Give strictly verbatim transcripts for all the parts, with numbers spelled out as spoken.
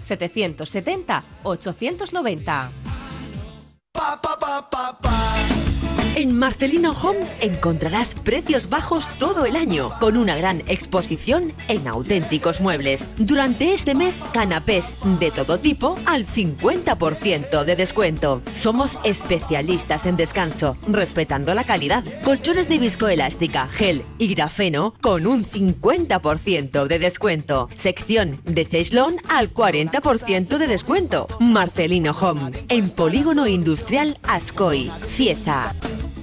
setecientos setenta ochocientos noventa. Pa, pa, pa, pa, pa. En Marcelino Home encontrarás precios bajos todo el año, con una gran exposición en auténticos muebles. Durante este mes, canapés de todo tipo al cincuenta por ciento de descuento. Somos especialistas en descanso, respetando la calidad. Colchones de viscoelástica, gel y grafeno con un cincuenta por ciento de descuento. Sección de Seislón al cuarenta por ciento de descuento. Marcelino Home, en Polígono Industrial Ascoy, Cieza.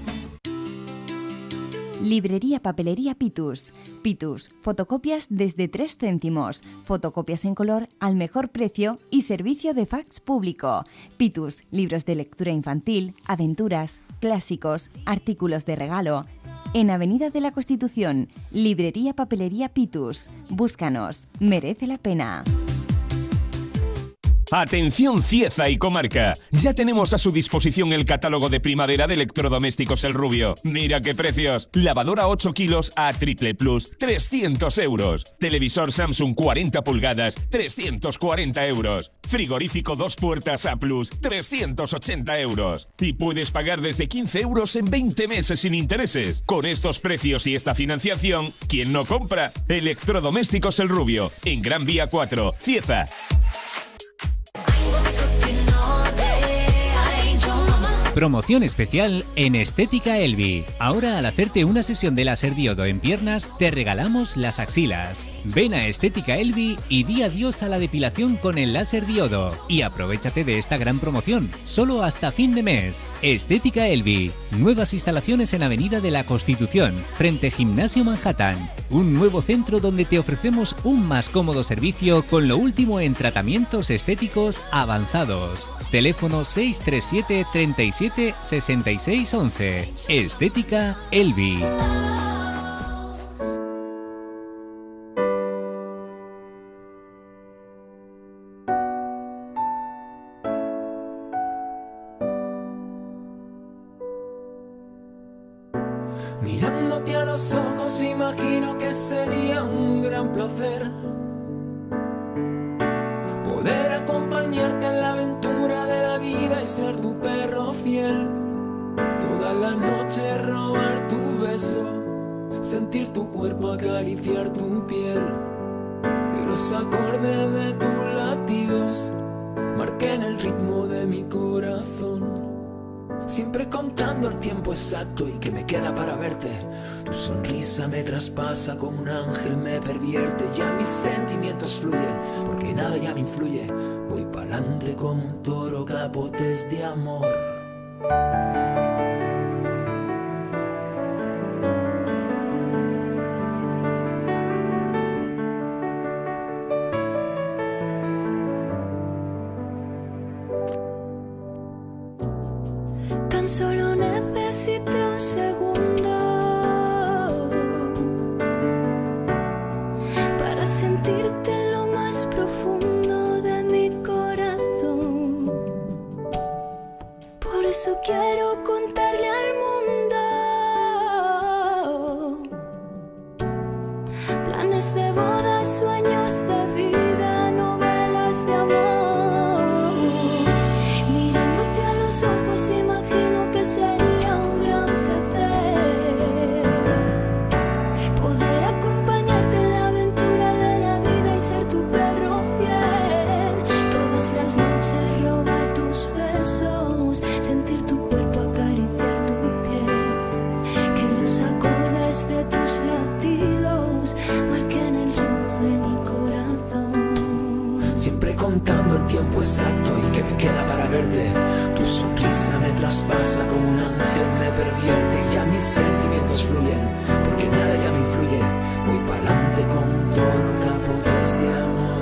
Librería Papelería Pitus. Pitus, fotocopias desde tres céntimos, fotocopias en color al mejor precio y servicio de fax público. Pitus, libros de lectura infantil, aventuras, clásicos, artículos de regalo. En Avenida de la Constitución, Librería Papelería Pitus. Búscanos, merece la pena. Atención Cieza y comarca, ya tenemos a su disposición el catálogo de primavera de electrodomésticos El Rubio. Mira qué precios: lavadora ocho kilos a Triple Plus, trescientos euros. Televisor Samsung cuarenta pulgadas, trescientos cuarenta euros. Frigorífico dos puertas A Plus, trescientos ochenta euros. Y puedes pagar desde quince euros en veinte meses sin intereses. Con estos precios y esta financiación, ¿quién no compra? Electrodomésticos El Rubio, en Gran Vía cuatro, Cieza. Promoción especial en Estética Elvi. Ahora, al hacerte una sesión de láser diodo en piernas, te regalamos las axilas. Ven a Estética Elvi y di adiós a la depilación con el láser diodo. Y aprovéchate de esta gran promoción, solo hasta fin de mes. Estética Elvi. Nuevas instalaciones en Avenida de la Constitución, frente Gimnasio Manhattan. Un nuevo centro donde te ofrecemos un más cómodo servicio con lo último en tratamientos estéticos avanzados. Teléfono seis tres siete, treinta y siete, sesenta y seis once. Estética Elvi. Mirándote a los ojos imagino que sería un gran placer poder acompañarte en la aventura de la vida y ser tu perro fiel. Toda la noche robar tu beso, sentir tu cuerpo acariciar tu piel. Que los acordes de tus latidos marquen el ritmo de mi corazón. Siempre contando el tiempo exacto y que me queda para verte. Tu sonrisa me traspasa como un ángel, me pervierte. Ya mis sentimientos fluyen, porque nada ya me influye. Voy pa'lante como un toro, capotes de amor. Tan solo necesito un segundo para sentirte en lo más profundo de mi corazón. Por eso quiero contarle al mundo planes de boda, sueños de vida, novelas de amor. Mirándote a los ojos imagino que sería un gran placer poder acompañarte en la aventura de la vida y ser tu perro fiel. Todas las noches robar tus besos, sentir tu cuerpo acariciar tu piel. Que los acordes de tus latidos marquen el ritmo de mi corazón. Siempre contando el tiempo exacto y que me queda para verte. Tu sonrisa me traspasa como un ángel, me pervierte. Y ya mis sentimientos fluyen, porque nada ya me influye. Voy pa'lante como un toro, capotes de amor.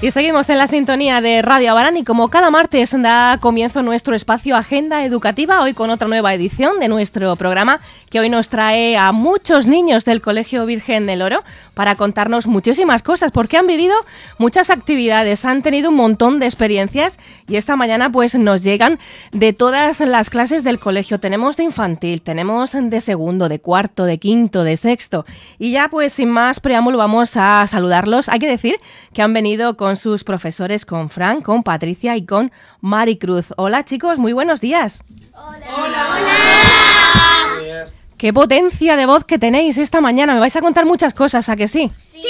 Y seguimos en la sintonía de Radio Abarán y como cada martes da comienzo nuestro espacio Agenda Educativa, hoy con otra nueva edición de nuestro programa que hoy nos trae a muchos niños del Colegio Virgen del Oro para contarnos muchísimas cosas porque han vivido muchas actividades, han tenido un montón de experiencias y esta mañana pues nos llegan de todas las clases del colegio. Tenemos de infantil, tenemos de segundo, de cuarto, de quinto, de sexto y ya pues sin más preámbulo vamos a saludarlos. Hay que decir que han venido con sus profesores, con Fran, con Patricia y con Maricruz. Hola chicos, muy buenos días. Hola. Hola. Hola. Qué potencia de voz que tenéis esta mañana. Me vais a contar muchas cosas, ¿a que sí? ¡Sí!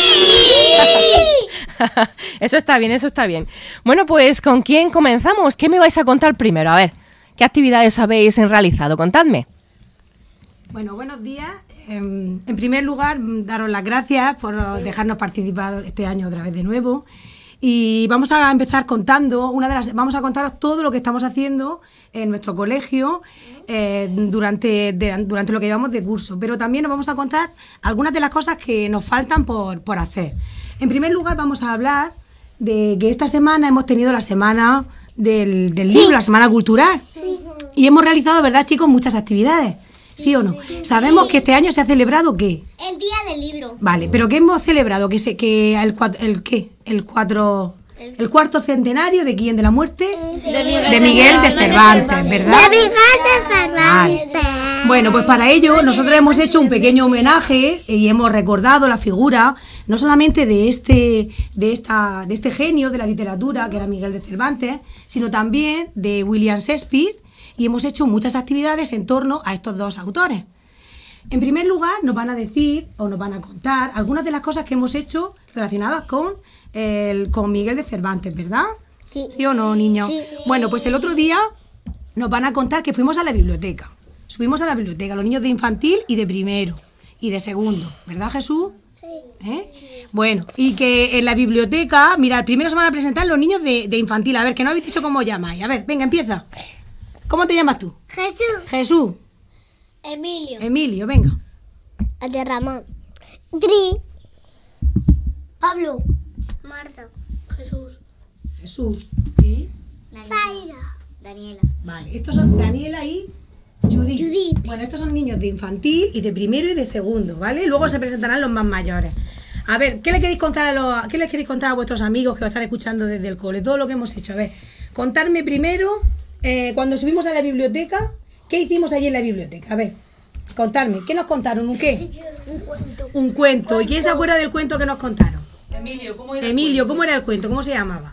Eso está bien, eso está bien. Bueno, pues ¿con quién comenzamos? ¿Qué me vais a contar primero? A ver, ¿qué actividades habéis realizado? Contadme. Bueno, buenos días. En primer lugar, daros las gracias por dejarnos participar este año otra vez de nuevo. Y vamos a empezar contando, una de las, vamos a contaros todo lo que estamos haciendo en nuestro colegio eh, durante, de, durante lo que llevamos de curso. Pero también nos vamos a contar algunas de las cosas que nos faltan por, por hacer. En primer lugar, vamos a hablar de que esta semana hemos tenido la semana del, del sí. libro, la semana cultural. Sí. Y hemos realizado, ¿verdad, chicos?, muchas actividades. ¿Sí o no? Sabemos que este año se ha celebrado ¿qué? El Día del Libro. Vale, pero ¿qué hemos celebrado? ¿Que se, que el, el qué? El cuatro, el cuarto centenario de quién, de la muerte de Miguel de, Miguel de Cervantes, ¿verdad? De Miguel de Cervantes. Vale. Bueno, pues para ello nosotros hemos hecho un pequeño homenaje y hemos recordado la figura no solamente de este, de esta, de este genio de la literatura que era Miguel de Cervantes, sino también de William Shakespeare. Y hemos hecho muchas actividades en torno a estos dos autores. En primer lugar, nos van a decir o nos van a contar algunas de las cosas que hemos hecho relacionadas con, el, con Miguel de Cervantes, ¿verdad? Sí. ¿Sí o no, niños? Sí. Bueno, pues el otro día nos van a contar que fuimos a la biblioteca. Subimos a la biblioteca, los niños de infantil y de primero y de segundo, ¿verdad, Jesús? Sí. ¿Eh? Sí. Bueno, y que en la biblioteca, mira, primero se van a presentar los niños de, de infantil. A ver, que no habéis dicho cómo llamáis. A ver, venga, empieza. ¿Cómo te llamas tú? Jesús. Jesús. Emilio. Emilio, venga. Ade Ramón. Dri. Pablo. Marta. Jesús. Jesús. ¿Y? Zaira. Daniela. Vale, estos son Daniela y Judith. Judith. Bueno, estos son niños de infantil y de primero y de segundo, ¿vale? Luego se presentarán los más mayores. A ver, ¿qué le queréis contar a los, qué les queréis contar a vuestros amigos que os están escuchando desde el cole? Todo lo que hemos hecho. A ver, contarme primero... Eh, cuando subimos a la biblioteca, ¿qué hicimos allí en la biblioteca? A ver, contarme, ¿qué nos contaron? ¿Un qué? Un cuento. Un cuento. ¿Y quién se acuerda del cuento que nos contaron? Emilio, ¿cómo era Emilio, el ¿cómo era el cuento? ¿Cómo se llamaba?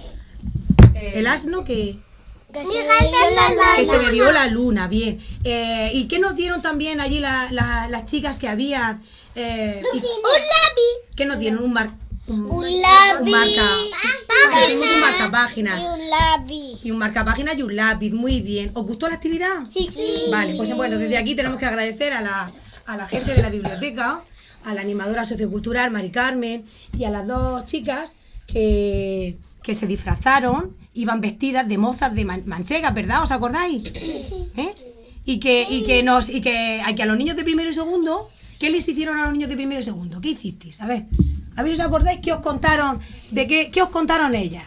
Eh, el asno que... Que se bebió la luna. Que se bebió la luna, bien. Eh, ¿Y qué nos dieron también allí la, la, las chicas que habían? Eh, un lápiz. ¿Qué nos dieron? Un mar... Un, un lápiz. Un marca... Hicimos un marcapáginas. Y un lápiz. Y un marcapáginas y un lápiz, muy bien. ¿Os gustó la actividad? Sí, sí. Vale, pues bueno, desde aquí tenemos que agradecer a la, a la gente de la biblioteca, a la animadora sociocultural Mari Carmen y a las dos chicas que, que se disfrazaron, iban vestidas de mozas de man manchegas, ¿verdad? ¿Os acordáis? Sí, sí. ¿Eh? Y que, y que nos y que, y que a los niños de primero y segundo, ¿qué les hicieron a los niños de primero y segundo? ¿Qué hicisteis? A ver, a ver si os acordáis qué os contaron, de qué, qué os contaron ellas.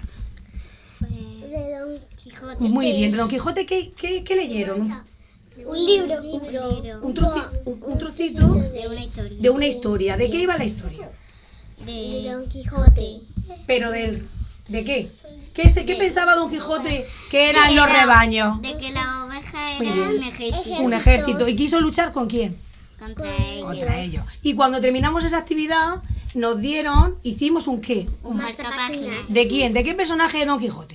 De Don Quijote. Muy bien, de Don Quijote, ¿qué, qué, qué leyeron? Un libro. Un, libro. un, troci un, un trocito de una historia. De una historia. ¿De qué iba la historia? De Don Quijote. ¿Pero del, de qué? ¿Qué, se, qué pensaba Don Quijote que eran de los la, rebaños? De que la oveja Muy era bien. un ejército. Un ejército. ¿Y quiso luchar con quién? Contra ellos. Contra ellos. Y cuando terminamos esa actividad, nos dieron, hicimos un qué. Un marcapáginas. ¿De quién? ¿De qué personaje de Don Quijote?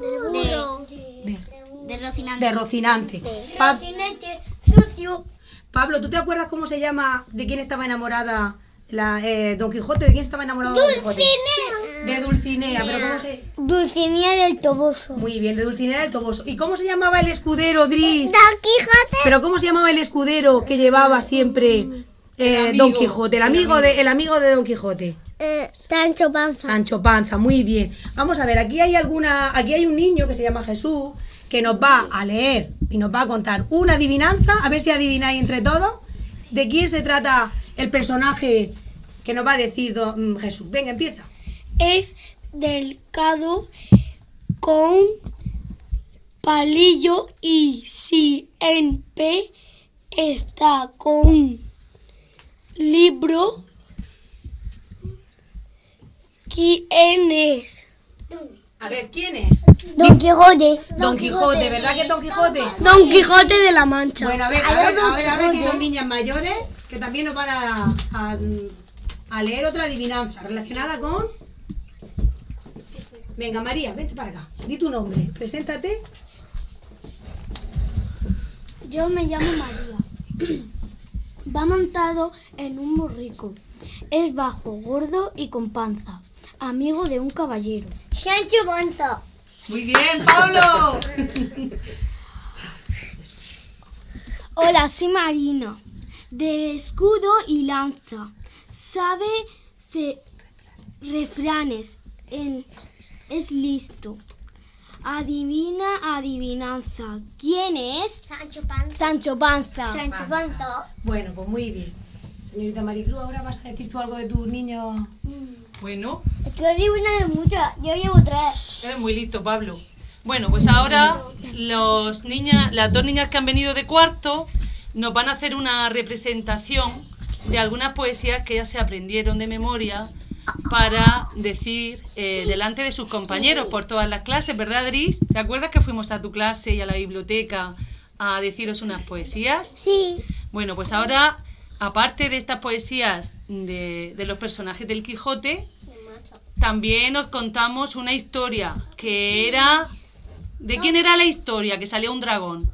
De, De, de Rocinante. de Rocinante. De Pa Rocinante. Rocio. Pablo, ¿tú te acuerdas cómo se llama, de quién estaba enamorada la, eh, Don Quijote? ¿De quién estaba enamorado Don Quijote? Dulcinea. De Dulcinea, pero ¿cómo se...? Dulcinea del Toboso. Muy bien, de Dulcinea del Toboso. ¿Y cómo se llamaba el escudero, Dris? Don Quijote. ¿Pero cómo se llamaba el escudero que llevaba siempre eh, Don Quijote? El amigo, de, el amigo de Don Quijote. Eh, Sancho Panza. Sancho Panza, muy bien. Vamos a ver, aquí hay alguna, aquí hay un niño que se llama Jesús que nos va a leer y nos va a contar una adivinanza, a ver si adivináis entre todos de quién se trata el personaje que nos va a decir don, Jesús. Venga, empieza. Es delgado con palillo y si en P está con libro, ¿quién es? A ver, ¿quién es? Don Quijote. Don Quijote, ¿verdad que es Don Quijote? Don Quijote de la Mancha. Bueno, a ver, a ver, a ver, a ver, que hay dos niñas mayores que también nos van a, a, a leer otra adivinanza relacionada con... Venga, María, vente para acá. Di tu nombre, preséntate. Yo me llamo María. Va montado en un burrico. Es bajo, gordo y con panza. Amigo de un caballero. Sancho Panza. Muy bien, Pablo. Hola, soy Marina. De escudo y lanza. Sabe de refranes. En, es listo. Adivina, adivinanza. ¿Quién es? Sancho Panza. Sancho Panza. Sancho Panza. Bueno, pues muy bien. Señorita Maricruz, ahora vas a decir tú algo de tus niños. Bueno. Estoy adivinando muchas. Yo llevo tres. Eres muy listo, Pablo. Bueno, pues ahora los niñas, las dos niñas que han venido de cuarto nos van a hacer una representación de algunas poesías que ya se aprendieron de memoria para decir eh, delante de sus compañeros por todas las clases, ¿verdad, Adris? ¿Te acuerdas que fuimos a tu clase y a la biblioteca a deciros unas poesías? Sí. Bueno, pues ahora, aparte de estas poesías de, de los personajes del Quijote, también os contamos una historia que era... ¿De quién era la historia? Que salía un dragón.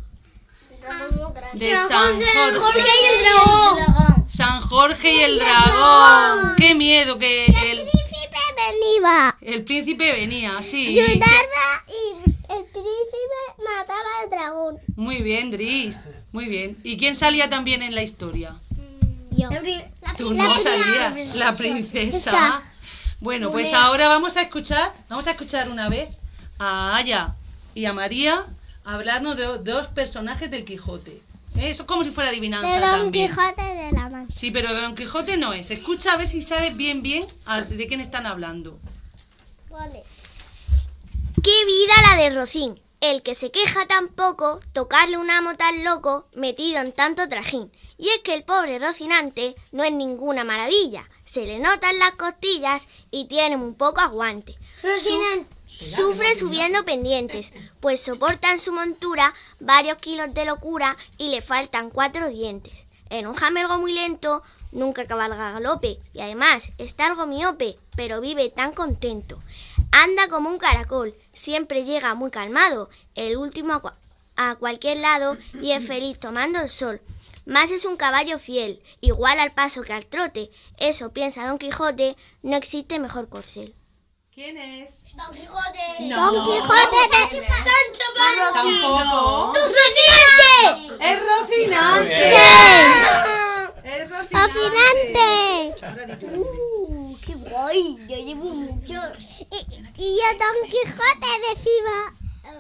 De San Jorge. y el dragón. San Jorge y el dragón. ¡Qué miedo! Que El el, príncipe venía. el príncipe venía, sí. Ayudaba y el príncipe mataba al dragón. Muy bien, Dris. Muy bien. ¿Y quién salía también en la historia? Yo. Tú no salías. La princesa. Bueno, pues ahora vamos a escuchar, vamos a escuchar una vez a Aya y a María hablarnos de dos personajes del Quijote. ¿Eh? Eso es como si fuera adivinanza De Don también. Quijote de la Mancha. Sí, pero de Don Quijote no es. Escucha a ver si sabes bien bien a- de quién están hablando. Vale. ¡Qué vida la de Rocín! El que se queja tan poco, tocarle un amo tan loco, metido en tanto trajín. Y es que el pobre Rocinante no es ninguna maravilla. Se le notan las costillas y tiene un poco aguante. Rocinante. Sufre subiendo pendientes, pues soporta en su montura varios kilos de locura y le faltan cuatro dientes. En un jamelgo muy lento, nunca cabalga a galope, y además está algo miope, pero vive tan contento. Anda como un caracol, siempre llega muy calmado, el último a, cua- a cualquier lado y es feliz tomando el sol. Más es un caballo fiel, igual al paso que al trote, eso piensa Don Quijote, no existe mejor corcel. ¿Quién es? Don Quijote. No. Don Quijote de Sancho Panza. Tampoco. Rocinante. Es Rocinante. Es Rocinante. Rocinante. Uh, qué guay. Yo llevo muchos. Y, y yo Don Quijote de Fiba.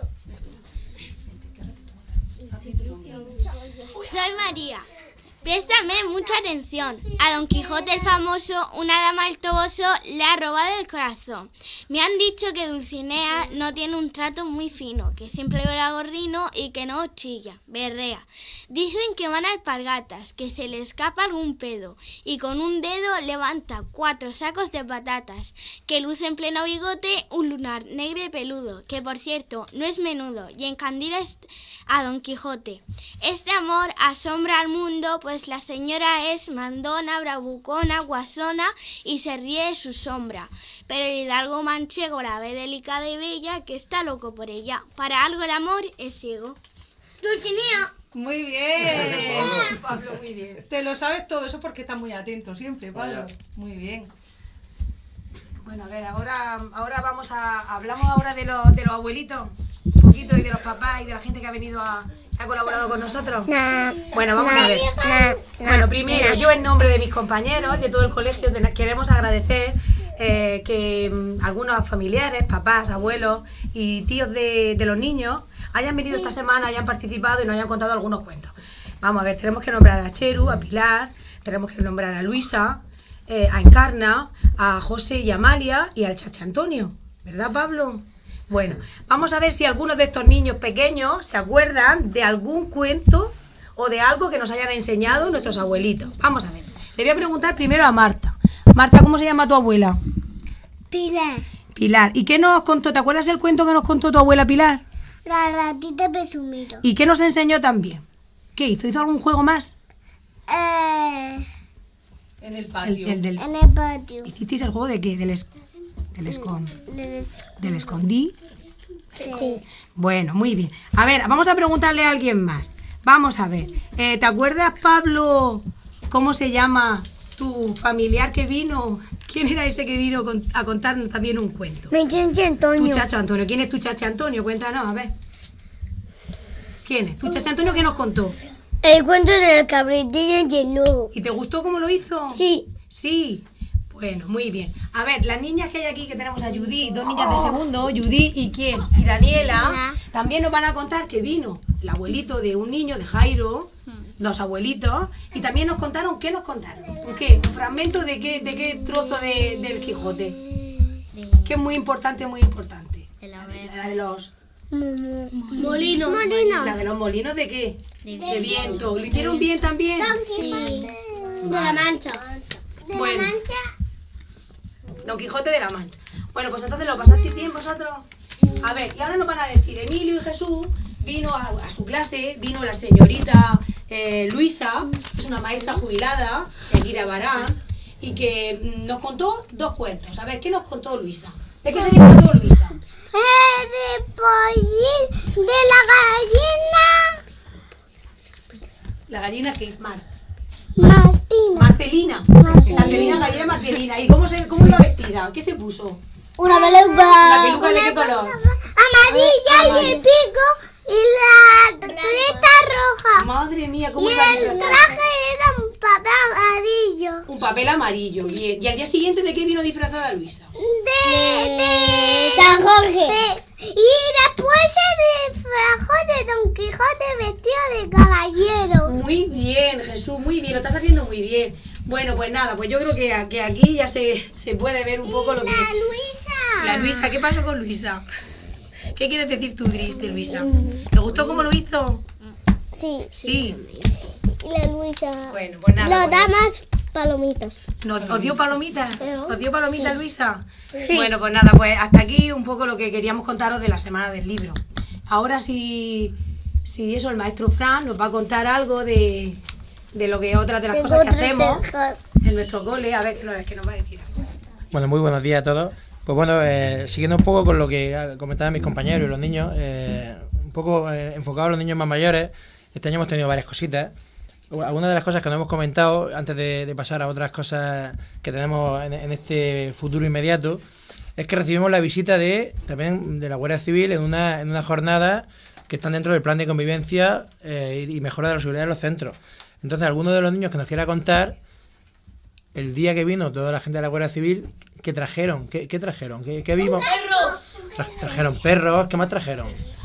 Soy María. Préstame mucha atención. A Don Quijote el famoso, una dama del Toboso le ha robado el corazón. Me han dicho que Dulcinea no tiene un trato muy fino, que siempre ve a gorrino y que no chilla, berrea. Dicen que van a alpargatas, que se le escapa algún pedo y con un dedo levanta cuatro sacos de patatas, que luce en pleno bigote un lunar negro y peludo, que por cierto no es menudo y encandila a Don Quijote. Este amor asombra al mundo, pues la señora es mandona, bravucona, guasona y se ríe de su sombra. Pero el hidalgo manchego la ve delicada y bella, que está loco por ella. Para algo el amor es ciego. Dulcinea. Muy bien. Pablo, muy bien. Te lo sabes todo, eso porque estás muy atento siempre, Pablo. Muy bien. Bueno, a ver, ahora, ahora vamos a... Hablamos ahora de los, de los abuelitos, un poquito, y de los papás y de la gente que ha venido a... que ha colaborado con nosotros. Nah, Bueno, vamos nah, a ver. nah, Bueno, nah, primero, yo en nombre de mis compañeros y de todo el colegio te- queremos agradecer eh, que mm, algunos familiares, papás, abuelos y tíos de, de los niños hayan venido esta semana, hayan participado y nos hayan contado algunos cuentos. Vamos a ver, tenemos que nombrar a Cheru, a Pilar, tenemos que nombrar a Luisa, eh, a Encarna, a José y Amalia y al Chacha Antonio. ¿Verdad, Pablo? Bueno, vamos a ver si algunos de estos niños pequeños se acuerdan de algún cuento o de algo que nos hayan enseñado nuestros abuelitos. Vamos a ver. Le voy a preguntar primero a Marta. Marta, ¿cómo se llama tu abuela? Pilar. Pilar. ¿Y qué nos contó? ¿Te acuerdas el cuento que nos contó tu abuela Pilar? La ratita Pesumiro. ¿Y qué nos enseñó también? ¿Qué hizo? ¿Hizo algún juego más? Eh, En el patio. El, el del... en el patio. ¿Hicisteis el juego de qué? Del, es... del, escon... Les- del escondí. Sí. Bueno, muy bien. A ver, vamos a preguntarle a alguien más. Vamos a ver. Eh, ¿Te acuerdas, Pablo, cómo se llama tu familiar que vino? ¿Quién era ese que vino con- a contarnos también un cuento? Mi chacha Antonio. Tu chacha Antonio. ¿Quién es tu chacha Antonio? Cuéntanos, a ver. ¿Quién es? ¿Tu chacha Antonio qué nos contó? El cuento del cabritillo y el lobo. ¿Y te gustó cómo lo hizo? Sí. Sí. Bueno, muy bien. A ver, las niñas que hay aquí, que tenemos a Judith, dos niñas de segundo, Judith y quién, y Daniela, también nos van a contar que vino el abuelito de un niño, de Jairo, los abuelitos, y también nos contaron, ¿qué nos contaron? ¿Un qué? ¿Un fragmento de qué, de qué trozo de, del Quijote? Que es muy importante, muy importante. La de, la de los... Molino. Molino. ¿La de los molinos de qué? De viento. ¿Lo hicieron bien también? Sí. De la Mancha. De Bueno. la Mancha. Don Quijote de la Mancha. Bueno, pues entonces lo pasasteis bien vosotros. A ver, y ahora nos van a decir, Emilio y Jesús vino a, a su clase, vino la señorita eh, Luisa, que es una maestra jubilada de aquí de Abarán, y que mm, nos contó dos cuentos. A ver, ¿qué nos contó Luisa? ¿De qué se disfrazó Luisa? Eh, de pollín, de la gallina. ¿La gallina qué? Mar. Martina. Marcelina. Marcelina. Marcelina, gallina Marcelina. ¿Y cómo, se, cómo iba vestida? ¿Qué se puso? Una peluca. ¿La peluca de qué color? Amarilla y el pico y la tureta roja. Madre mía, ¿cómo Y iba el disfrazada? traje era un papel amarillo. Un papel amarillo, bien. ¿Y al día siguiente de qué vino disfrazada Luisa? De, de San Jorge. Y después se disfrazó de Don Quijote vestido de caballero. Muy bien, Jesús, muy bien, lo estás haciendo muy bien. Bueno, pues nada, pues yo creo que, que aquí ya se, se puede ver un poco lo que... La Luisa. La Luisa, ¿qué pasó con Luisa? ¿Qué quieres decir tú, Dris, de Luisa? ¿Te gustó cómo lo hizo? Sí. Sí. Y la Luisa. Bueno, pues nada. Nos pues- da más palomitas. ¿Nos, ¿Os dio palomitas? ¿Os dio palomitas, Sí. Luisa? Sí. Bueno, pues nada, pues hasta aquí un poco lo que queríamos contaros de la semana del libro. Ahora sí, sí eso, el maestro Fran nos va a contar algo de, de lo que otras de las Tengo cosas que tres hacemos cejas. en nuestro cole. A ver qué nos, qué nos va a decir. Bueno, muy buenos días a todos. Pues bueno, eh, siguiendo un poco con lo que ah, comentaban mis compañeros y los niños, eh, un poco eh, enfocado a los niños más mayores, este año hemos tenido varias cositas. Algunas de las cosas que no hemos comentado, antes de, de pasar a otras cosas que tenemos en, en este futuro inmediato, es que recibimos la visita de también de la Guardia Civil en una, en una jornada que están dentro del plan de convivencia eh, y mejora de la seguridad de los centros. Entonces, alguno de los niños que nos quiera contar, el día que vino toda la gente de la Guardia Civil, ¿qué trajeron? ¿Qué, qué trajeron? ¿Qué, qué vimos? Tra trajeron perros, ¿qué más trajeron?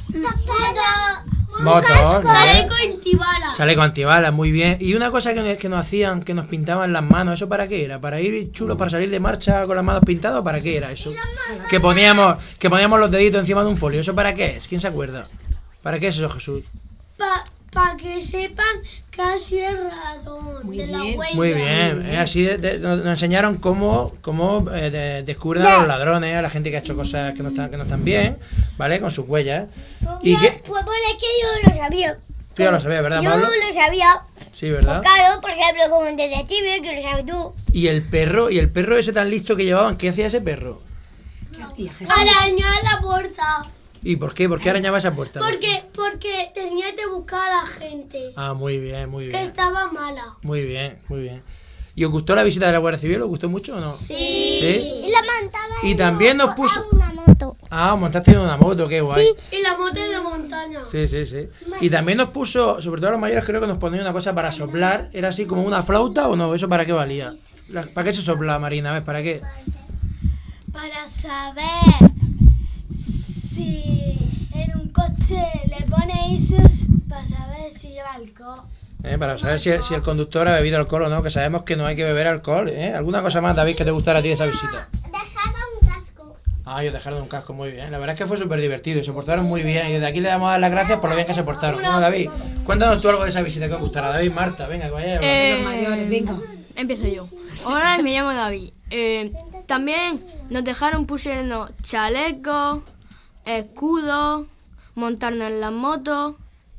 Motos, Chaleco ¿eh? antibalas. Chaleco antibalas, muy bien. Y una cosa que, que nos hacían, que nos pintaban las manos, ¿eso para qué era? ¿Para ir chulos, para salir de marcha con las manos pintadas o para qué era eso? Que poníamos, que poníamos los deditos encima de un folio, ¿eso para qué es? ¿Quién se acuerda? ¿Para qué es eso, Jesús? Para pa que sepan que ha sido ratón de la huella. Muy bien, eh, así de, de, nos enseñaron cómo, cómo eh, de, descubrir a los ladrones, a la gente que ha hecho cosas que no están, que no están bien, ¿vale? Con sus huellas. Y que, Pues bueno, es que yo lo sabía. tú ya lo sabías, ¿verdad, Yo Pablo? lo sabía. Sí, ¿verdad? Claro, por ejemplo, como un detective, que lo sabes tú. Y el perro, y el perro ese tan listo que llevaban, ¿qué hacía ese perro? Arañar la puerta. ¿Y por qué? ¿Por qué arañaba esa puerta? Porque, porque tenía que buscar a la gente Ah, muy bien, muy que bien. estaba mala. Muy bien, muy bien. ¿Y os gustó la visita de la Guardia Civil? ¿Os gustó mucho o no? Sí. ¿Sí? Y la montaba Y también nos puso... una moto. Ah, montaste en una moto, qué guay. Sí, y la moto de montaña. Sí, sí, sí. Y también nos puso, sobre todo a los mayores, creo que nos ponía una cosa para soplar. ¿Era así como una flauta o no? ¿Eso para qué valía? La- ¿Para qué se sopla, Marina? A ver, ¿para qué? Para saber si en un coche le pone esos para saber si lleva alcohol. ¿Eh? Para saber si el, si el conductor ha bebido alcohol o no, que sabemos que no hay que beber alcohol. ¿Eh? ¿Alguna cosa más, David, que te gustara a ti de esa visita? Dejaba un casco. Ah, ellos dejaron un casco muy bien. La verdad es que fue súper divertido y se portaron muy bien. Y desde aquí le damos las gracias por lo bien que se portaron. Bueno, David, cuéntanos tú algo de esa visita que os gustará. David, Marta, venga, que vaya. Eh, Los mayores, venga. Empiezo yo. Hola, me llamo David. Eh, también nos dejaron pusirnos chalecos, escudos, montarnos en las motos,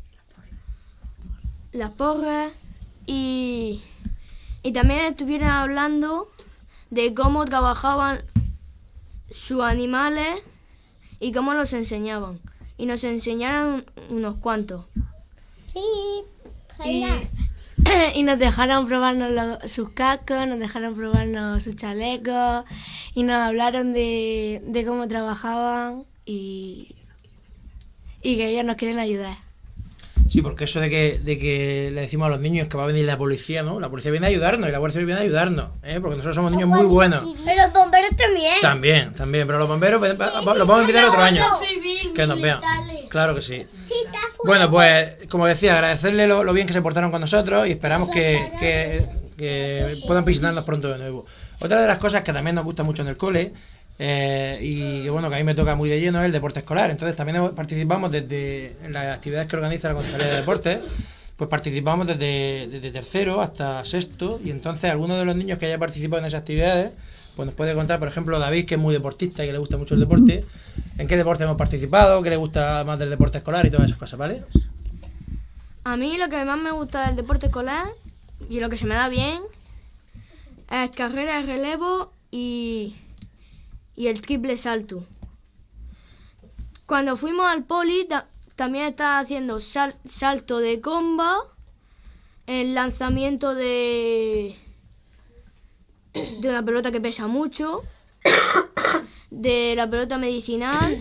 las porras y, y también estuvieron hablando de cómo trabajaban sus animales y cómo los enseñaban. Y nos enseñaron unos cuantos. Sí, Y, y nos dejaron probarnos los- sus cascos, nos dejaron probarnos sus chalecos y nos hablaron de, de cómo trabajaban y, y que ellos nos quieren ayudar. Sí, porque eso de que, de que le decimos a los niños que va a venir la policía, ¿no? La policía viene a ayudarnos y la Guardia Civil viene a ayudarnos, ¿eh? Porque nosotros somos niños muy buenos. Pero los bomberos también. También, también, pero los bomberos pues, va- va- los vamos a invitar otro año. Que nos vean. Claro que sí. Bueno, pues como decía, agradecerle lo, lo bien que se portaron con nosotros y esperamos que, que, que puedan visitarnos pronto de nuevo. Otra de las cosas que también nos gusta mucho en el cole eh, y que bueno, que a mí me toca muy de lleno es el deporte escolar. Entonces también participamos desde en las actividades que organiza la Concejalía de Deportes. Pues participamos desde, desde tercero hasta sexto y entonces algunos de los niños que haya participado en esas actividades pues nos puede contar, por ejemplo, David, que es muy deportista y que le gusta mucho el deporte, en qué deporte hemos participado, qué le gusta más del deporte escolar y todas esas cosas, ¿vale? A mí lo que más me gusta del deporte escolar y lo que se me da bien es carrera de relevo y, y el triple salto. Cuando fuimos al poli ta- también estaba haciendo sal- salto de comba, el lanzamiento de, de una pelota que pesa mucho, de la pelota medicinal.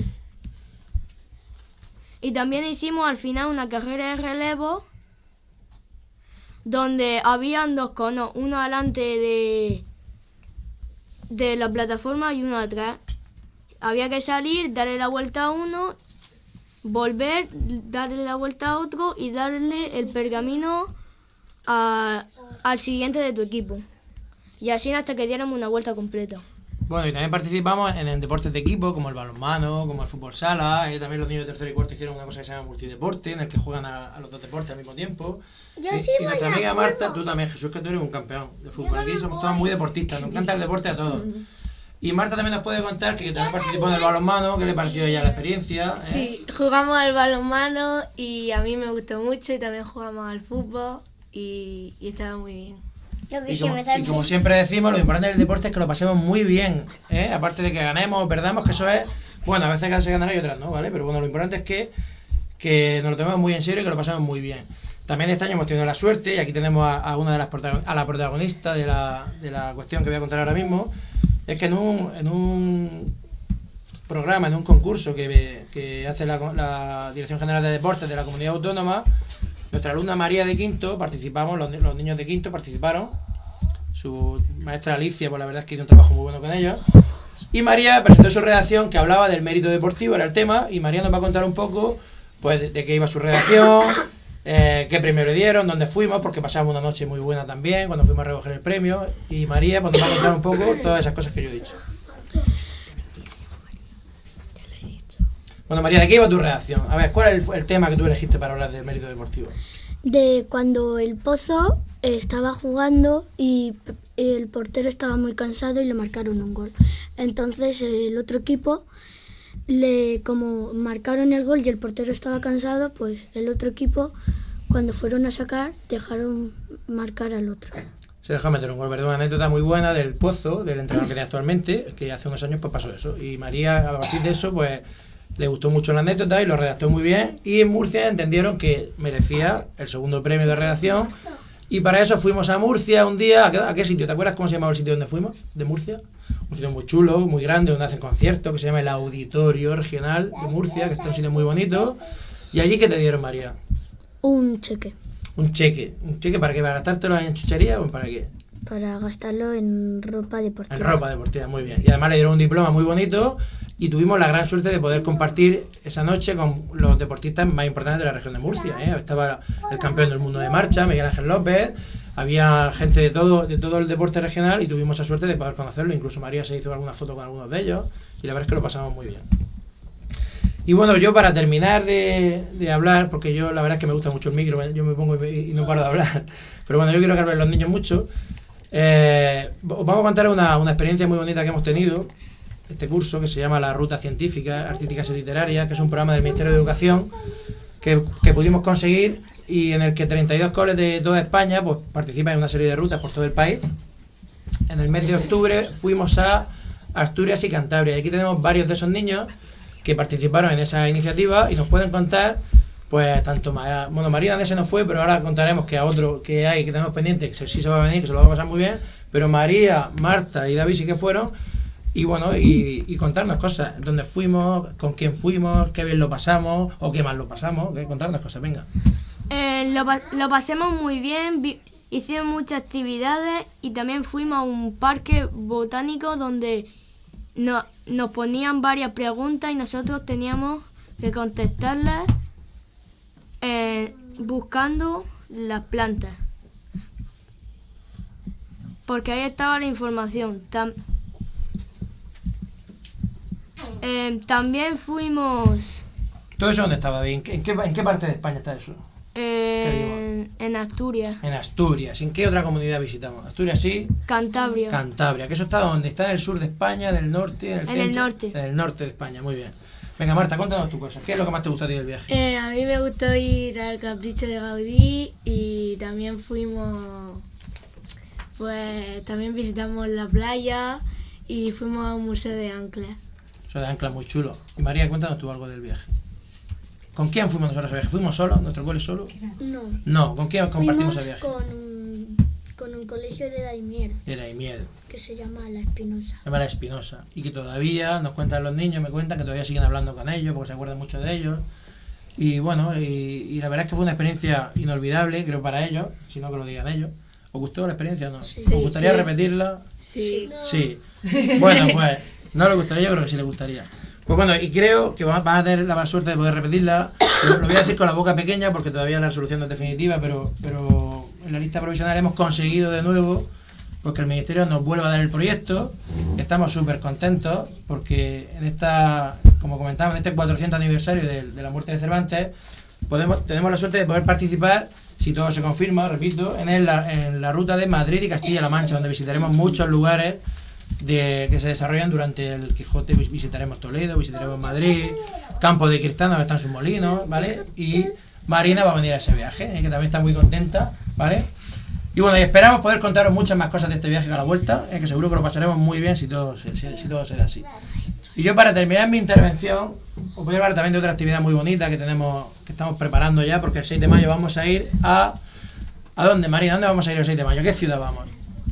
Y también hicimos al final una carrera de relevo donde habían dos conos, uno delante de, de la plataforma y uno atrás. Había que salir, darle la vuelta a uno, volver, darle la vuelta a otro y darle el pergamino a- al siguiente de tu equipo. Y así hasta que diéramos una vuelta completa. Bueno, y también participamos en, en deportes de equipo, como el balonmano, como el fútbol sala, y también los niños de tercero y cuarto hicieron una cosa que se llama multideporte, en el que juegan a, a los dos deportes al mismo tiempo. Yo y, sí y voy nuestra a amiga fútbol. Marta, tú también, Jesús, que tú eres un campeón de fútbol. Aquí somos todos muy deportistas, nos encanta el deporte a todos. Y Marta también nos puede contar que también participó en el balonmano, qué le pareció a ella la experiencia. ¿eh? Sí, jugamos al balonmano y a mí me gustó mucho y también jugamos al fútbol y, y estaba muy bien. Y como, y como siempre decimos, lo importante del deporte es que lo pasemos muy bien, ¿eh? Aparte de que ganemos o perdamos, que eso es, bueno, a veces que se ganará y otras no, ¿vale? Pero bueno, lo importante es que, que nos lo tomemos muy en serio y que lo pasemos muy bien. También este año hemos tenido la suerte, y aquí tenemos a, a una de las protagon- a la protagonista de la, de la cuestión que voy a contar ahora mismo, es que en un, en un programa, en un concurso que, que hace la, la Dirección General de Deportes de la Comunidad Autónoma, nuestra alumna María de Quinto, participamos, los, los niños de Quinto participaron, su maestra Alicia, pues la verdad es que hizo un trabajo muy bueno con ellos, y María presentó su redacción que hablaba del mérito deportivo, era el tema, y María nos va a contar un poco pues de, de qué iba su redacción, eh, qué premio le dieron, dónde fuimos, porque pasamos una noche muy buena también cuando fuimos a recoger el premio, y María pues, nos va a contar un poco todas esas cosas que yo he dicho. Bueno, María, ¿de qué iba tu redacción? A ver, ¿cuál es el, el tema que tú elegiste para hablar del mérito deportivo? De cuando el Pozo estaba jugando y p- el portero estaba muy cansado y le marcaron un gol. Entonces el otro equipo, le como marcaron el gol y el portero estaba cansado, pues el otro equipo, cuando fueron a sacar, dejaron marcar al otro. Se dejó meter un gol, ¿verdad? Una anécdota muy buena del Pozo, del entrenador que tiene actualmente, que hace unos años pues pasó eso. Y María, a partir de eso, pues le gustó mucho la anécdota y lo redactó muy bien. Y en Murcia entendieron que merecía el segundo premio de redacción. Y para eso fuimos a Murcia un día. ¿A qué, a qué sitio? ¿Te acuerdas cómo se llamaba el sitio donde fuimos? De Murcia. Un sitio muy chulo, muy grande, donde hacen conciertos, que se llama el Auditorio Regional de Murcia, que está un sitio muy bonito. ¿Y allí qué te dieron, María? Un cheque Un cheque. ¿Un cheque para qué? ¿Para gastártelo en chuchería o para qué? para gastarlo en ropa deportiva. En ropa deportiva, muy bien. Y además le dieron un diploma muy bonito y tuvimos la gran suerte de poder compartir esa noche con los deportistas más importantes de la región de Murcia, ¿eh? Estaba el campeón del mundo de marcha, Miguel Ángel López, había gente de todo, de todo el deporte regional y tuvimos la suerte de poder conocerlo, incluso María se hizo alguna foto con algunos de ellos y la verdad es que lo pasamos muy bien. Y bueno, yo para terminar de, de hablar, porque yo la verdad es que me gusta mucho el micro, yo me pongo y, y no paro de hablar, pero bueno, yo quiero que hablen los niños mucho. Eh, os vamos a contar una, una experiencia muy bonita que hemos tenido, este curso que se llama la Ruta Científica, Artísticas y Literarias, que es un programa del Ministerio de Educación que, que pudimos conseguir y en el que treinta y dos coles de toda España pues, participan en una serie de rutas por todo el país. En el mes de octubre fuimos a Asturias y Cantabria y aquí tenemos varios de esos niños que participaron en esa iniciativa y nos pueden contar, pues tanto, bueno, María de se nos fue, pero ahora contaremos que a otro que hay, que tenemos pendiente, que sí se va a venir, que se lo va a pasar muy bien, pero María, Marta y David sí que fueron, y bueno, y, y contarnos cosas, dónde fuimos, con quién fuimos, qué bien lo pasamos, o qué mal lo pasamos, que contarnos cosas, venga. Eh, lo, lo pasamos muy bien, vi, hicimos muchas actividades y también fuimos a un parque botánico donde no, nos ponían varias preguntas y nosotros teníamos que contestarlas eh, buscando las plantas. Porque ahí estaba la información. Tam, eh, también fuimos... ¿Todo eso dónde estaba, David? ¿En qué, en qué parte de España está eso? Eh, en, en Asturias. En Asturias. ¿En qué otra comunidad visitamos? Asturias sí. Cantabria. Cantabria. ¿Que eso está donde? ¿Está en el sur de España, del norte? En el, en el norte. En el norte de España, muy bien. Venga, Marta, cuéntanos tu cosa. ¿Qué es lo que más te gusta a ti del viaje? Eh, a mí me gustó ir al Capricho de Gaudí y también fuimos, pues también visitamos la playa y fuimos a un museo de anclas. Museo de anclas muy chulo. Y María, cuéntanos tú algo del viaje. ¿Con quién fuimos nosotros al viaje? ¿Fuimos solos? ¿Nuestro cole solo? No. No, ¿con quién compartimos el viaje? Con un, con un colegio de Daimiel. De Daimiel. Que se llama La Espinosa. Se llama La Espinosa. Y que todavía nos cuentan los niños, me cuentan que todavía siguen hablando con ellos porque se acuerdan mucho de ellos. Y bueno, y, y la verdad es que fue una experiencia inolvidable, creo, para ellos, si no que lo digan ellos. ¿Os gustó la experiencia o no? Sí. ¿Os gustaría Sí. repetirla? Sí. Sí. Bueno, pues no le gustaría, yo creo que sí le gustaría. Pues bueno, y creo que van a tener la suerte de poder repetirla. Lo, lo voy a decir con la boca pequeña porque todavía la resolución no es definitiva, pero, pero en la lista provisional hemos conseguido de nuevo pues que el Ministerio nos vuelva a dar el proyecto. Estamos súper contentos porque en esta, como comentábamos, en este cuatrocientos aniversario de, de la muerte de Cervantes, podemos, tenemos la suerte de poder participar, si todo se confirma, repito, en, el, en la ruta de Madrid y Castilla-La Mancha, donde visitaremos muchos lugares de, que se desarrollan durante el Quijote. Visitaremos Toledo, visitaremos Madrid, Campo de Cristal, donde están sus molinos, ¿vale? Y Marina va a venir a ese viaje, ¿eh? Que también está muy contenta, ¿vale? Y bueno, y esperamos poder contaros muchas más cosas de este viaje a la vuelta, ¿eh? Que seguro que lo pasaremos muy bien si todo, si, si todo será así. Y yo, para terminar mi intervención, os voy a hablar también de otra actividad muy bonita que tenemos, que estamos preparando ya, porque el seis de mayo vamos a ir a... ¿A dónde, Marina? ¿A dónde vamos a ir el seis de mayo? ¿A qué ciudad vamos?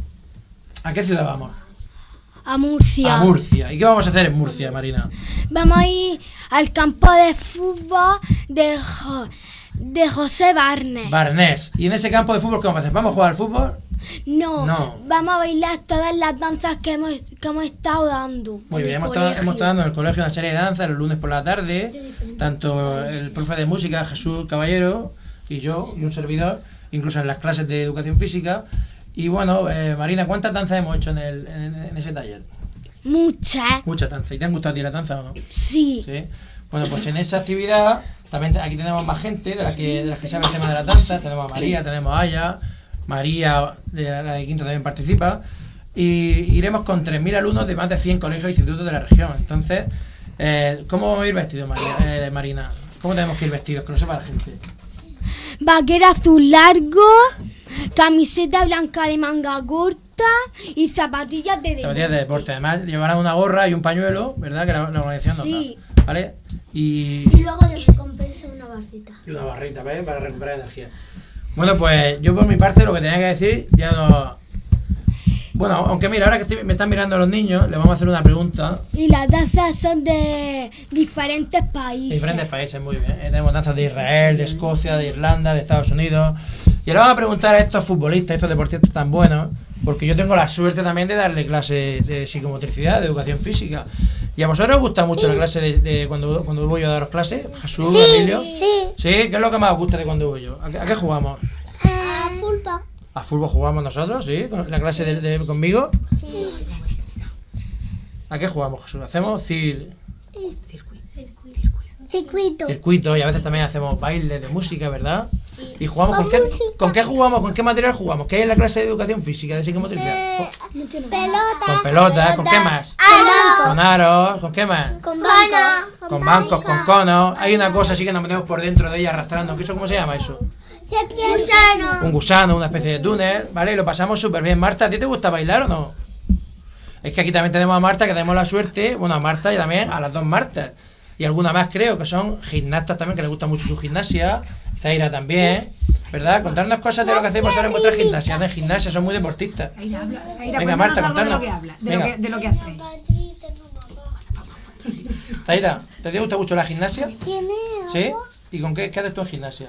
¿A qué ciudad vamos? A Murcia. A Murcia. ¿Y qué vamos a hacer en Murcia, Marina? Vamos a ir al campo de fútbol de, jo de José Barnes. Barnes. ¿Y en ese campo de fútbol qué vamos a hacer? ¿Vamos a jugar al fútbol? No, No. Vamos a bailar todas las danzas que hemos, que hemos estado dando. Muy en bien, el hemos estado, colegio. hemos estado dando en el colegio una serie de danzas los lunes por la tarde, tanto el profe de música, Jesús Caballero, y yo, y un servidor, incluso en las clases de educación física. Y bueno, eh, Marina, ¿cuántas danzas hemos hecho en, el, en, en ese taller? Muchas. Muchas danzas. ¿Y te han gustado a ti las danzas o no? Sí. Sí. Bueno, pues en esa actividad también aquí tenemos más gente de las que, de las que sabe el tema de las danzas. Tenemos a María, tenemos a Aya, María, de la de Quinto también participa. Y iremos con tres mil alumnos de más de cien colegios e institutos de la región. Entonces, eh, ¿cómo vamos a ir vestidos, María, eh, Marina? ¿Cómo tenemos que ir vestidos? Que lo sepa la gente. Vaquera azul largo, camiseta blanca de manga corta y zapatillas de deporte. Zapatillas de deporte. Además, llevarán una gorra y un pañuelo, ¿verdad? Que la, la organización nos Sí. da. ¿Vale? Y, Y luego de recompensa una barrita. y una barrita, ¿vale? Para recuperar energía. Bueno, pues yo por mi parte lo que tenía que decir ya no... Bueno, aunque mira, ahora que estoy- me están mirando los niños, les vamos a hacer una pregunta. Y las danzas son de diferentes países. De diferentes países, muy bien. Eh, tenemos danzas de Israel, de Escocia, de Irlanda, de Estados Unidos. Y ahora vamos a preguntar a estos futbolistas, a estos deportistas tan buenos, porque yo tengo la suerte también de darle clases de psicomotricidad, de educación física. ¿Y a vosotros os gusta mucho sí. la clase de, de cuando, cuando voy yo a daros clases? Jesús, sí, Emilio. Sí. ¿Sí? ¿Qué es lo que más os gusta de cuando voy yo? ¿A qué, a qué jugamos? A fútbol. ¿A fútbol jugamos nosotros? ¿Sí? ¿Con la clase de, de conmigo? Sí. ¿A qué jugamos, Jesús? ¿Hacemos cir... circuito? Circuito, y a veces también hacemos bailes de música, ¿verdad? Sí. ¿Y jugamos con, con qué, con qué jugamos? ¿Con qué material jugamos? ¿Qué hay en la clase de educación física, de psicomotricidad? Eh, pelota. Con pelotas, ¿con qué más? Aros. Con aros, ¿con qué más? Con bancos. Con bancos, con conos. Hay una cosa así que nos metemos por dentro de ella arrastrando. ¿Qué eso cómo se llama eso? Gusano. Un gusano, una especie de túnel, ¿vale? Y lo pasamos súper bien. Marta, ¿a ti te gusta bailar o no? Es que aquí también tenemos a Marta, que tenemos la suerte, bueno, a Marta y también a las dos Martas. Y alguna más creo, que son gimnastas también, que les gusta mucho su gimnasia. Zaira también, ¿verdad? Contarnos cosas de lo que hacemos ahora en vuestra gimnasia. De gimnasia, son muy deportistas. Zaira, Zaira, venga, Marta, algo contarnos. de lo que habla, de, lo que, de lo que hacéis. Zaira, ¿te gusta mucho la gimnasia? ¿Tiene ¿Sí? ¿Y con qué, qué haces tú en gimnasia?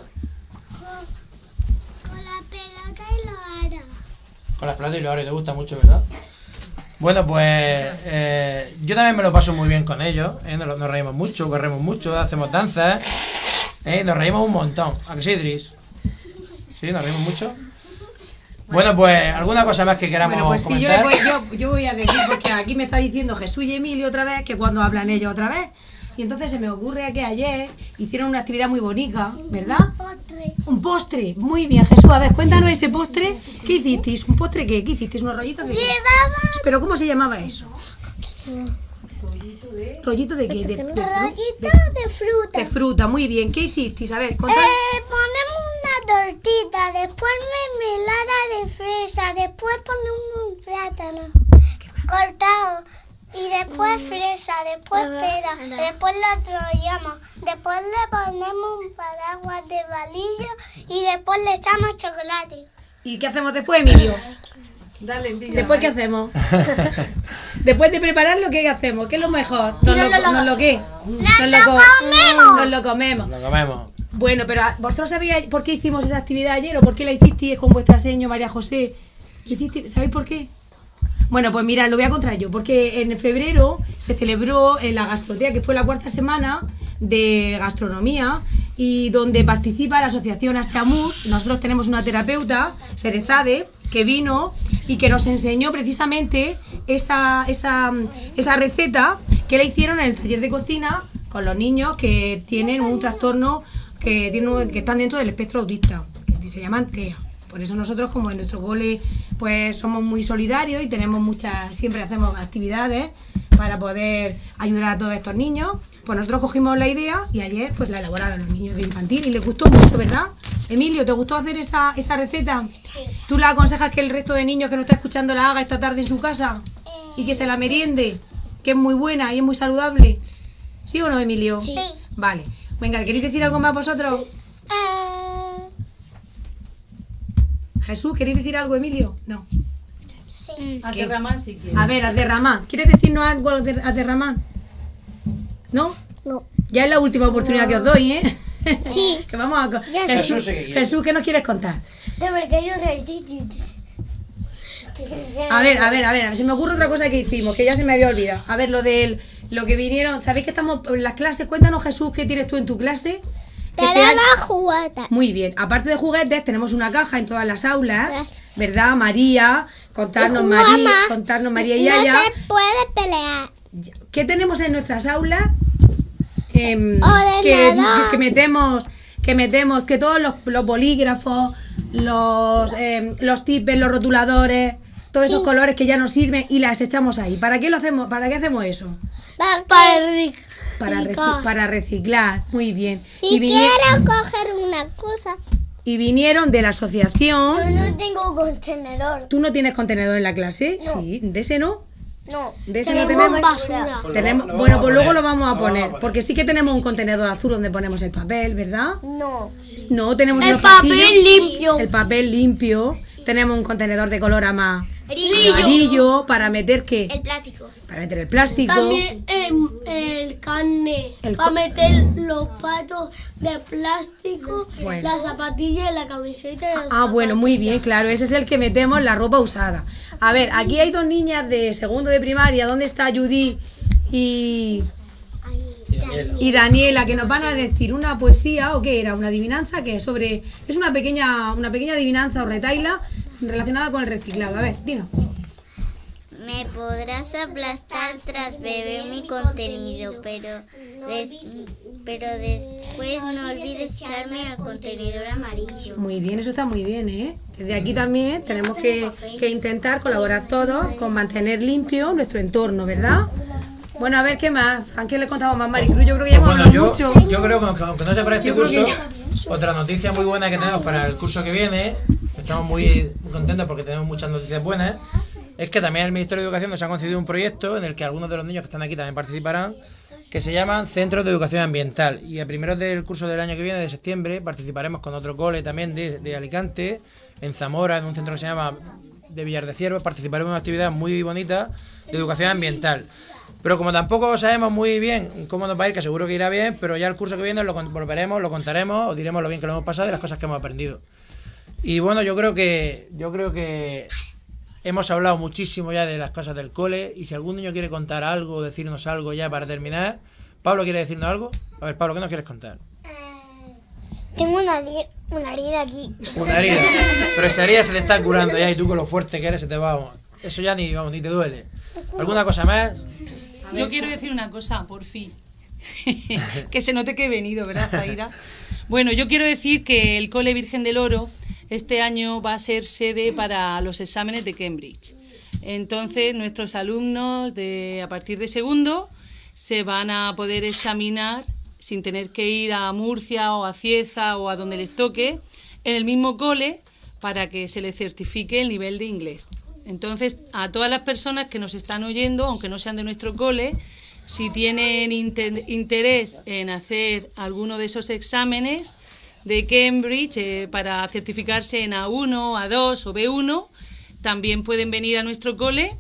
Con, con la pelota y los aros. Con las pelotas y los aros, te gusta mucho, ¿verdad? Bueno, pues eh, yo también me lo paso muy bien con ellos, ¿eh? nos, nos reímos mucho, corremos mucho, hacemos danzas, ¿eh? Nos reímos un montón. ¿A que sí, Idris? ¿Sí? ¿Nos reímos mucho? Bueno, pues alguna cosa más que queramos bueno, pues sí, comentar. Yo, voy, yo, yo voy a decir, porque aquí me está diciendo Jesús y Emilio otra vez, que cuando hablan ellos otra vez. Y entonces se me ocurre que ayer hicieron una actividad muy bonita, ¿verdad? Un postre. Un postre, muy bien, Jesús. A ver, cuéntanos ese postre. ¿Qué hicisteis? ¿Un postre qué? ¿Qué hicisteis? ¿Unos rollitos de qué? Llevaba... ¿Pero cómo se llamaba eso? ¿Rollito de qué? De, de, de, de, de fruta. De fruta, muy bien. ¿Qué hicisteis? A ver, contad. Eh, ponemos una tortita, después mermelada de fresa, después ponemos un plátano cortado. Y después fresa, después pera, después lo enrollamos, después le ponemos un paraguas de bolillo y después le echamos chocolate. ¿Y qué hacemos después, Emilio? Dale, Emilio. ¿Después qué hacemos? Después de prepararlo, ¿qué hacemos? ¿Qué es lo mejor? ¿Nos lo, lo, nos lo qué? ¡Nos lo comemos! Nos lo comemos. Nos lo comemos. Bueno, pero ¿vosotros sabíais por qué hicimos esa actividad ayer o por qué la hicisteis con vuestra señora María José? ¿Sabéis por qué? Bueno, pues mira, lo voy a contar yo, porque en febrero se celebró en la Gastrotea, que fue la cuarta semana de gastronomía, y donde participa la asociación Asteamur. Nosotros tenemos una terapeuta, Serezade, que vino y que nos enseñó precisamente esa, esa, esa receta que la hicieron en el taller de cocina con los niños que tienen un trastorno, que, tienen, que están dentro del espectro autista, que se llaman T E A. Por eso nosotros, como en nuestro cole, pues somos muy solidarios y tenemos muchas, siempre hacemos actividades para poder ayudar a todos estos niños. Pues nosotros cogimos la idea y ayer pues la elaboraron los niños de infantil y les gustó mucho, ¿verdad? Emilio, ¿te gustó hacer esa, esa receta? Sí. ¿Tú le aconsejas que el resto de niños que nos está escuchando la haga esta tarde en su casa? Eh, y que se la meriende, que es muy buena y es muy saludable. ¿Sí o no, Emilio? Sí. Vale. Venga, ¿queréis decir algo más vosotros? Uh... Jesús, ¿queréis decir algo, Emilio? No. Sí. A derramar si quieres. A ver, a derramar. ¿Quieres decirnos algo a derramar? ¿No? No. Ya es la última oportunidad no. que os doy, ¿eh? Sí. Que vamos a... Jesús, Jesús, ¿qué nos quieres contar? De verdad, yo... A ver, a ver, a ver, se me ocurre otra cosa que hicimos, que ya se me había olvidado. A ver, lo del... Lo que vinieron... ¿Sabéis que estamos en las clases? Cuéntanos, Jesús, ¿qué tienes tú en tu clase? Tenemos juguetes. Muy bien. Aparte de juguetes, tenemos una caja en todas las aulas, ¿verdad? María, contarnos María, contarnos María y Aya. No se puede pelear. ¿Qué tenemos en nuestras aulas? Eh, que, que metemos, que metemos, que todos los, los bolígrafos, los, eh, los tippers, los rotuladores, todos sí. esos colores que ya nos sirven y las echamos ahí. ¿Para qué lo hacemos? ¿Para qué hacemos eso? Para, para Para, reci para reciclar, muy bien. Si y quiero coger una cosa. Y vinieron de la asociación. Yo no tengo contenedor. ¿Tú no tienes contenedor en la clase? No. Sí, ¿de ese no? No. ¿De ese tenemos no tenemos? basura. Pues tenemos, lo, lo bueno, pues luego lo vamos a poner, porque sí que tenemos un contenedor azul donde ponemos el papel, ¿verdad? No. No, tenemos el los papel pasillos, limpio. El papel limpio. Tenemos un contenedor de color ama amarillo para meter ¿qué? El plástico. Para meter el plástico. También el, el carne. El para meter los patos de plástico, bueno. Las zapatillas, la camiseta y las Ah, zapatillas. Bueno, muy bien, claro. Ese es el que metemos la ropa usada. A ver, aquí hay dos niñas de segundo de primaria. ¿Dónde está Judy y, y Daniela, que nos van a decir una poesía, o qué era, una adivinanza, que es sobre, es una pequeña, una pequeña adivinanza o retaila relacionada con el reciclado. A ver, dinos. Me podrás aplastar tras beber mi contenido, pero, des, pero después no olvides echarme al contenedor amarillo. Muy bien, eso está muy bien, ¿eh? Desde aquí también tenemos que, que intentar colaborar todos con mantener limpio nuestro entorno, ¿verdad? Bueno, a ver, ¿qué más? ¿A quién le contamos más, Maricruz? Yo creo que ya hemos bueno, hablado yo, mucho. Yo creo que aunque, aunque no sea para este Yo creo curso, que otra noticia muy buena que tenemos para el curso que viene, estamos muy contentos porque tenemos muchas noticias buenas, es que también el Ministerio de Educación nos ha concedido un proyecto en el que algunos de los niños que están aquí también participarán, que se llaman Centros de Educación Ambiental. Y a primeros del curso del año que viene, de septiembre, participaremos con otro cole también de, de Alicante, en Zamora, en un centro que se llama de Villar de Ciervos, participaremos en una actividad muy bonita de educación ambiental. Pero como tampoco sabemos muy bien cómo nos va a ir, que seguro que irá bien, pero ya el curso que viene lo volveremos, lo contaremos, os diremos lo bien que lo hemos pasado y las cosas que hemos aprendido. Y bueno, yo creo que yo creo que hemos hablado muchísimo ya de las cosas del cole, y si algún niño quiere contar algo, decirnos algo ya para terminar. Pablo, ¿quiere decirnos algo? A ver, Pablo, ¿qué nos quieres contar? Tengo una, una herida aquí. Una herida. Pero esa herida se te está curando ya, y tú con lo fuerte que eres se te va. Eso ya ni, vamos, ni te duele. ¿Alguna cosa más? Yo quiero decir una cosa, por fin. Que se note que he venido, ¿verdad, Zaira? Bueno, yo quiero decir que el Cole Virgen del Oro este año va a ser sede para los exámenes de Cambridge. Entonces, nuestros alumnos de a partir de segundo se van a poder examinar sin tener que ir a Murcia o a Cieza o a donde les toque, en el mismo cole, para que se les certifique el nivel de inglés. Entonces, a todas las personas que nos están oyendo, aunque no sean de nuestro cole, si tienen inter interés en hacer alguno de esos exámenes de Cambridge eh, para certificarse en A uno, A dos o B uno, también pueden venir a nuestro cole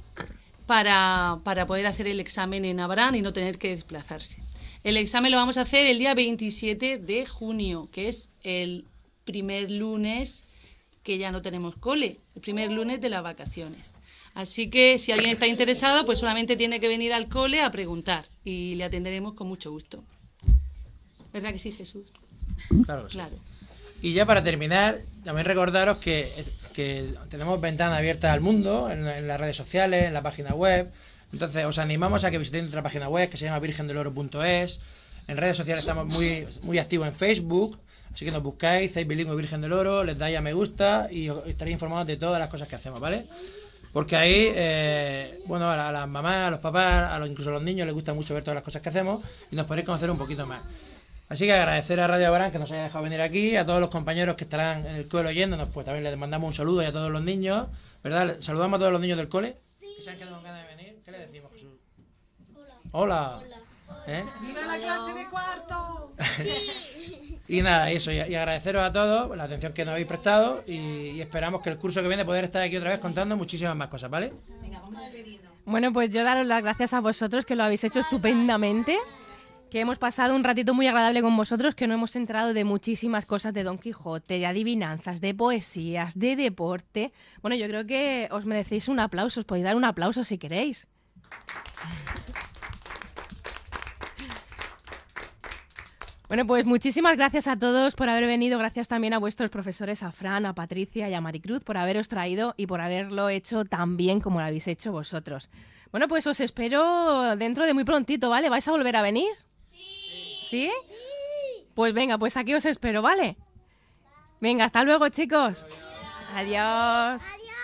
para, para poder hacer el examen en Abraham y no tener que desplazarse. El examen lo vamos a hacer el día veintisiete de junio, que es el primer lunes que ya no tenemos cole, el primer lunes de las vacaciones. Así que si alguien está interesado, pues solamente tiene que venir al cole a preguntar y le atenderemos con mucho gusto. ¿Verdad que sí, Jesús? Claro, sí. Claro. Y ya para terminar, también recordaros que, que tenemos ventana abierta al mundo en, en las redes sociales, en la página web. Entonces os animamos a que visitéis nuestra página web, que se llama virgen del oro punto es. En redes sociales estamos muy, muy activos en Facebook, así que nos buscáis, hacéis bilingüe Virgen del Oro, les dais a me gusta y os estaréis informados de todas las cosas que hacemos, ¿vale? Porque ahí, eh, bueno, a, la, a las mamás, a los papás, a los, incluso a los niños les gusta mucho ver todas las cosas que hacemos y nos podréis conocer un poquito más. Así que agradecer a Radio Abraham que nos haya dejado venir aquí, a todos los compañeros que estarán en el cole oyéndonos, pues también les mandamos un saludo y a todos los niños, ¿verdad? Saludamos a todos los niños del cole. Sí. Que se han quedado con ganas de venir. ¿Qué le decimos, Jesús? Hola. Hola. ¿Eh? ¡Viva la clase de cuarto! Sí. Y nada, eso, y, y agradeceros a todos la atención que nos habéis prestado y, y esperamos que el curso que viene poder estar aquí otra vez contando muchísimas más cosas, ¿vale? Venga, vamos a despedirnos. Bueno, pues yo daros las gracias a vosotros, que lo habéis hecho estupendamente, que hemos pasado un ratito muy agradable con vosotros, que nos hemos enterado de muchísimas cosas de Don Quijote, de adivinanzas, de poesías, de deporte. Bueno, yo creo que os merecéis un aplauso, os podéis dar un aplauso si queréis. Bueno, pues muchísimas gracias a todos por haber venido, gracias también a vuestros profesores, a Fran, a Patricia y a Maricruz, por haberos traído y por haberlo hecho tan bien como lo habéis hecho vosotros. Bueno, pues os espero dentro de muy prontito, ¿vale? ¿Vais a volver a venir? Sí. ¿Sí? Sí. Pues venga, pues aquí os espero, ¿vale? Venga, hasta luego, chicos. Adiós. Adiós. Adiós.